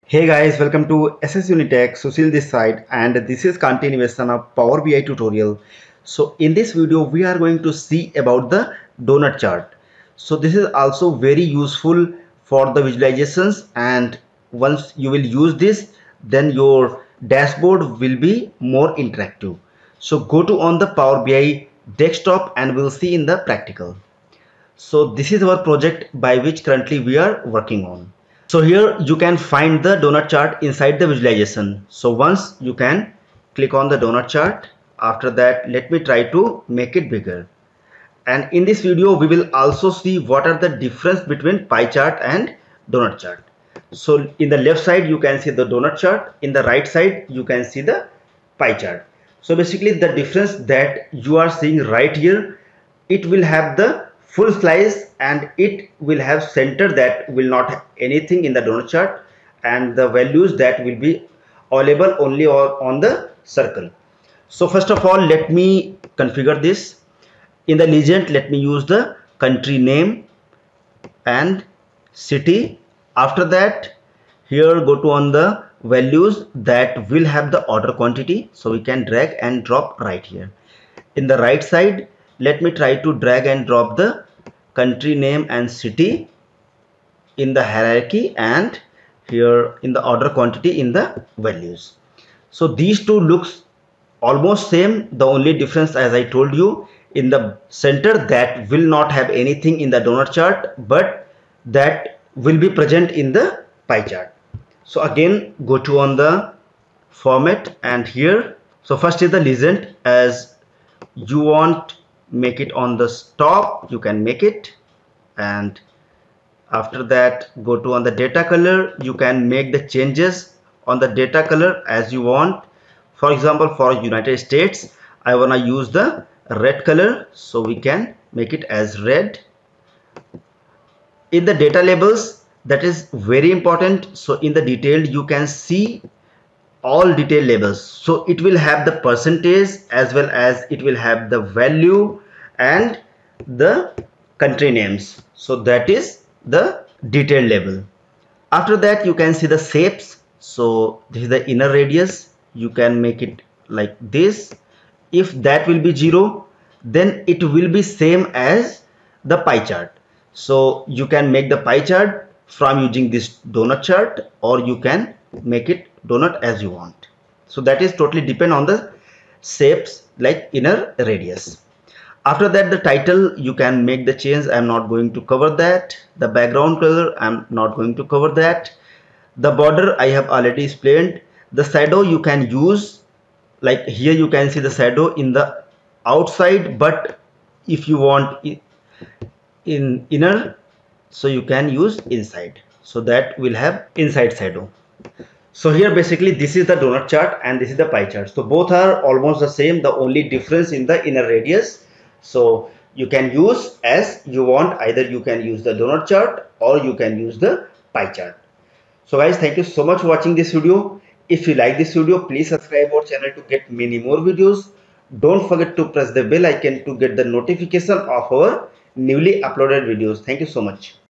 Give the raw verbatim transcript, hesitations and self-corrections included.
Hey guys, welcome to S S Unitech. Susil this side, and this is continuation of Power B I tutorial. So in this video we are going to see about the donut chart. So this is also very useful for the visualizations, and once you will use this, then your dashboard will be more interactive. So go to on the Power B I desktop and we'll see in the practical. So this is our project by which currently we are working on. So here you can find the donut chart inside the visualization. So once you can click on the donut chart. After that, let me try to make it bigger. And in this video we will also see what are the difference between pie chart and donut chart. So in the left side you can see the donut chart, in the right side you can see the pie chart. So basically the difference that you are seeing right here, it will have the full slice and it will have center that will not have anything in the donut chart, and the values that will be available only on the circle. So first of all, let me configure this. In the legend, let me use the country name and city. After that, here go to on the values that will have the order quantity, so we can drag and drop right here. In the right side, let me try to drag and drop the country name and city in the hierarchy, and here in the order quantity in the values. So these two looks almost same. The only difference, as I told you, in the center that will not have anything in the donut chart, but that will be present in the pie chart. So again, go to on the format, and here, so first is the legend. As you want make it on the top, you can make it, and after that go to on the data color. You can make the changes on the data color as you want. For example, for United States I want to use the red color, so we can make it as red. In the data labels, that is very important. So in the detailed you can see all detail labels, so it will have the percentage as well as it will have the value and the country names. So that is the detailed label. After that you can see the shapes. So this is the inner radius. You can make it like this. If that will be zero, then it will be same as the pie chart. So you can make the pie chart from using this donut chart, or you can make it donut as you want. So that is totally depend on the shapes like inner radius. After that, the title you can make the change. I'm not going to cover that. The background color, I'm not going to cover that. The border I have already explained. The shadow you can use, like here you can see the shadow in the outside, but if you want in inner, so you can use inside, so that will have inside shadow. So here basically this is the donut chart and this is the pie chart. So both are almost the same, the only difference in the inner radius. So you can use as you want, either you can use the donut chart or you can use the pie chart. So guys, thank you so much for watching this video. If you like this video, please subscribe our channel to get many more videos. Don't forget to press the bell icon to get the notification of our newly uploaded videos. Thank you so much.